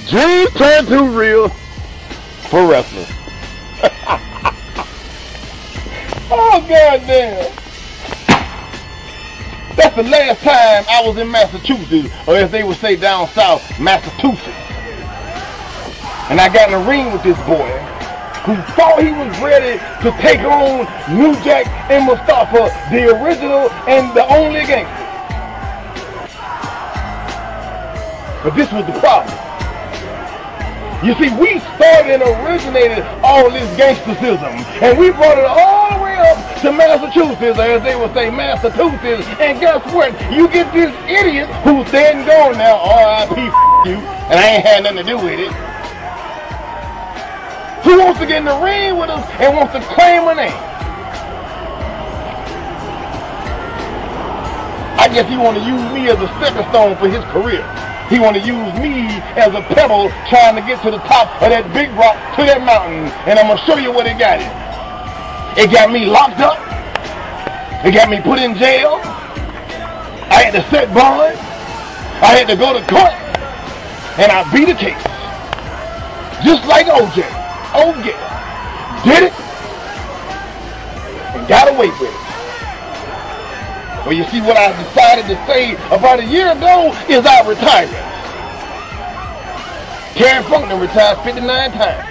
Dreams turn to real for wrestlers. Oh, goddamn. That's the last time I was in Massachusetts, or as they would say down south, Massachusetts. And I got in the ring with this boy who thought he was ready to take on New Jack and Mustafa, the original and the only gangster. But this was the problem. You see, we started and originated all this gangsterism, and we brought it all the way up to Massachusetts, as they would say, Massachusetts. And guess what? You get this idiot who's dead and gone now, R.I.P. you, and I ain't had nothing to do with it, who wants to get in the ring with us and wants to claim a name. I guess he want to use me as a stepping stone for his career. He want to use me as a pebble trying to get to the top of that big rock, to that mountain. And I'm going to show you what it got it. It got me locked up. It got me put in jail. I had to set bond. I had to go to court. And I beat the case. Just like OJ. Oh yeah. Did it. And got away with it. Well, you see, what I decided to say about a year ago is I retired. Terry Funk retired 59 times.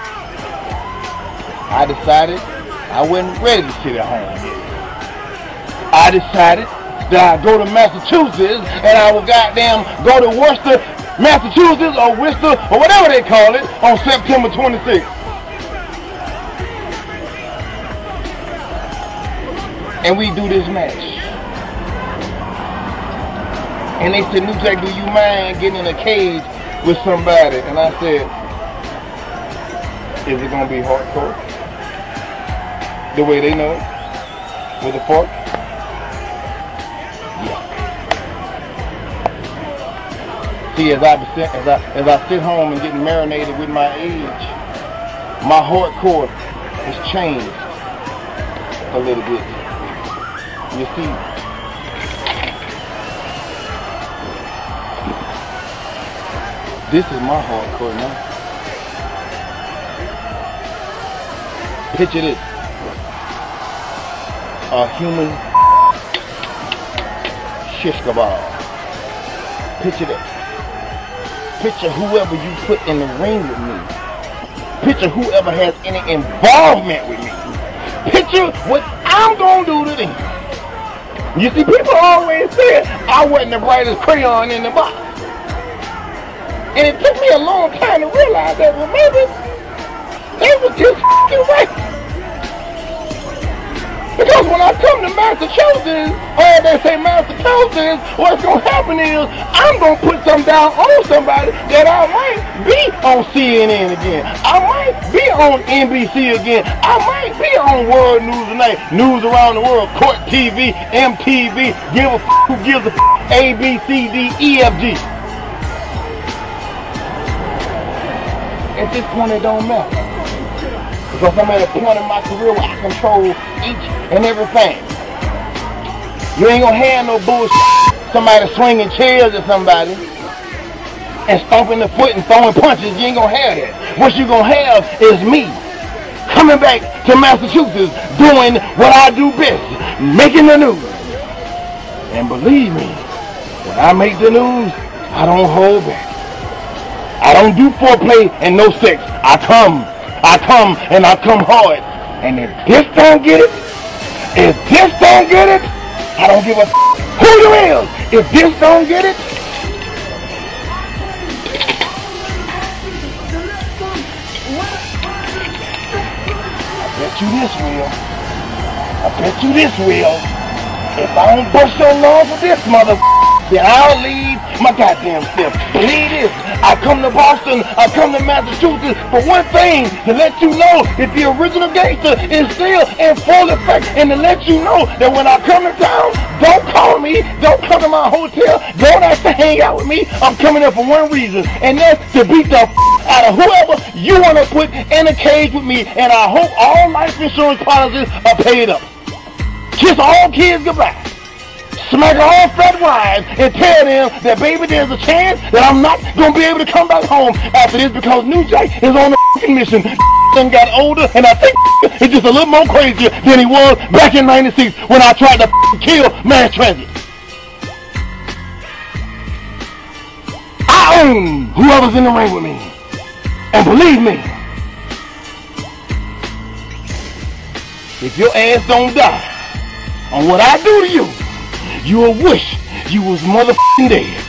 I decided I wasn't ready to sit at home yet. I decided that I'd go to Massachusetts and I would goddamn go to Worcester, Massachusetts, or Worcester, or whatever they call it, on September 26th. And we do this match. And they said, New Jack, do you mind getting in a cage with somebody? And I said, is it going to be hardcore? The way they know it? With a fork? Yeah. See, as I sit home and get marinated with my age, my hardcore has changed a little bit. You see, this is my hardcore now. Picture this. A human shish kebab. Picture this. Picture whoever you put in the ring with me. Picture whoever has any involvement with me. Picture what I'm gonna do to them. You see, people always said I wasn't the brightest crayon in the box. And it took me a long time to realize that, well, maybe they were just f***ing right. Because when I come to Massachusetts, or they say Massachusetts, what's going to happen is I'm going to put something down on somebody that I might be on CNN again. I might be on NBC again. I might be on World News Tonight, News Around the World, Court TV, MTV, give a f*** who gives a f***, A, B, C, D, E, F, G. At this point, it don't matter. Because I'm at a point in my career where I control each and everything. You ain't gonna have no bullshit. Somebody swinging chairs at somebody and stomping the foot and throwing punches. You ain't gonna have that. What you gonna have is me coming back to Massachusetts doing what I do best, making the news. And believe me, when I make the news, I don't hold back. I don't do foreplay and no sex. I come and I come hard. And if this don't get it, I don't give a who you is. If this don't get it, I bet you this will. If I don't bust your nose with this mother, then I'll leave my goddamn self. Believe this, I come to Boston, I come to Massachusetts for one thing, to let you know that the original gangster is still in full effect, and to let you know that when I come to town, don't call me, don't come to my hotel, don't ask to hang out with me. I'm coming there for one reason, and that's to beat the out of whoever you want to put in a cage with me, and I hope all life insurance policies are paid up. Kiss all kids goodbye. smack all fat wives and tell them that, baby, there's a chance that I'm not going to be able to come back home after this because New Jack is on the mission. Done got older, and I think it's just a little more crazier than he was back in 96 when I tried to kill mass transit. I own whoever's in the ring with me. And believe me, if your ass don't die on what I do to you, you'll wish you was motherfucking dead.